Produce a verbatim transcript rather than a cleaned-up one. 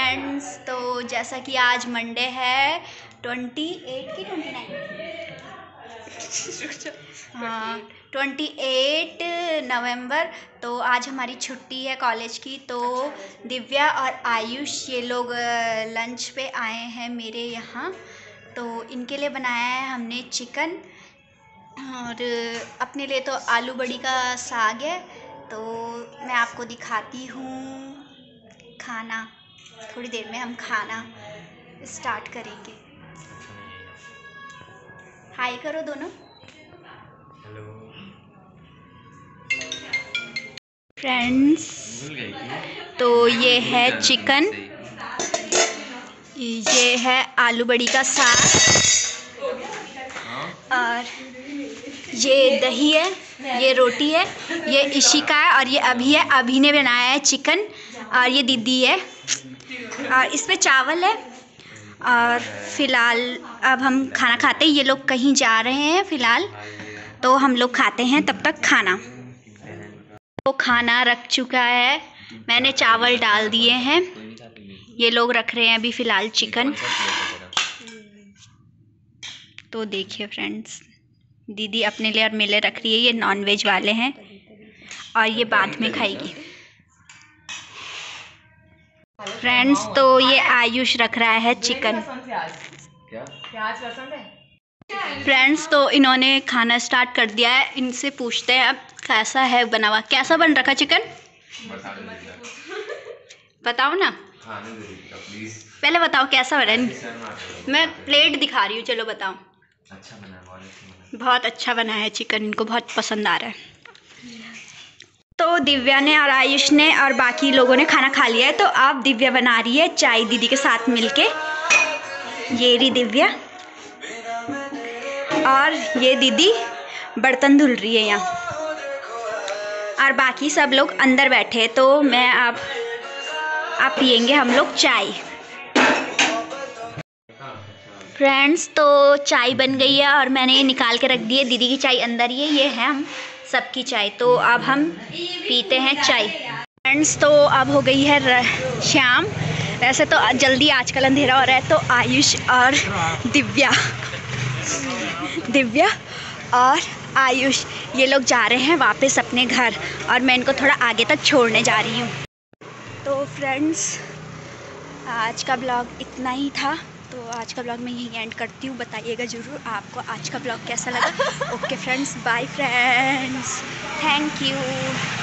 Friends, तो जैसा कि आज मंडे है ट्वेंटी एट की ट्वेंटी नाइन हाँ ट्वेंटी एट नवंबर। तो आज हमारी छुट्टी है कॉलेज की। तो दिव्या और आयुष ये लोग लंच पे आए हैं मेरे यहाँ। तो इनके लिए बनाया है हमने चिकन, और अपने लिए तो आलू बड़ी का साग है। तो मैं आपको दिखाती हूँ खाना। थोड़ी देर में हम खाना स्टार्ट करेंगे। हाय करो दोनों। हेलो फ्रेंड्स, तो ये है चिकन, ये है आलू बड़ी का साग, और ये दही है, ये रोटी है, ये इशिका है, और ये अभी है। अभी ने बनाया है चिकन, और ये दीदी है, और इसमें चावल है। और फिलहाल अब हम खाना खाते हैं। ये लोग कहीं जा रहे हैं फ़िलहाल, तो हम लोग खाते हैं तब तक खाना। तो खाना रख चुका है, मैंने चावल डाल दिए हैं। ये लोग रख रहे हैं अभी फ़िलहाल चिकन। तो देखिए फ्रेंड्स, दीदी अपने लिए और मेरे लिए रख रही है। ये नॉनवेज वाले हैं और ये बाद में खाएगी। फ्रेंड्स, तो ये आयुष रख रहा है चिकन। फ्रेंड्स, तो इन्होंने खाना स्टार्ट कर दिया है। इनसे पूछते हैं अब कैसा है बना हुआ। कैसा बन रखा चिकन, बताओ ना। पहले बताओ कैसा बना है। मैं प्लेट दिखा रही हूँ, चलो बताओ। अच्छा बना है, बहुत अच्छा बना है। बहुत अच्छा बना है चिकन, इनको बहुत पसंद आ रहा है। तो दिव्या ने और आयुष ने और बाकी लोगों ने खाना खा लिया है। तो अब दिव्या बना रही है चाय दीदी के साथ मिलके। ये रही दिव्या, और ये दीदी बर्तन धुल रही है यहाँ, और बाकी सब लोग अंदर बैठे हैं। तो मैं अब आप पियेंगे हम लोग चाय। फ्रेंड्स, तो चाय बन गई है और मैंने ये निकाल के रख दी है। दीदी की चाय अंदर ही है, ये है हम सबकी चाय। तो अब हम पीते हैं चाय। फ्रेंड्स, तो अब हो गई है शाम। वैसे तो जल्दी आजकल अंधेरा हो रहा है। तो आयुष और दिव्या दिव्या और आयुष ये लोग जा रहे हैं वापस अपने घर, और मैं इनको थोड़ा आगे तक छोड़ने जा रही हूँ। तो फ्रेंड्स, आज का ब्लॉग इतना ही था। तो आज का ब्लॉग मैं यहीं एंड करती हूँ। बताइएगा ज़रूर आपको आज का ब्लॉग कैसा लगा। Okay friends, bye friends, thank you.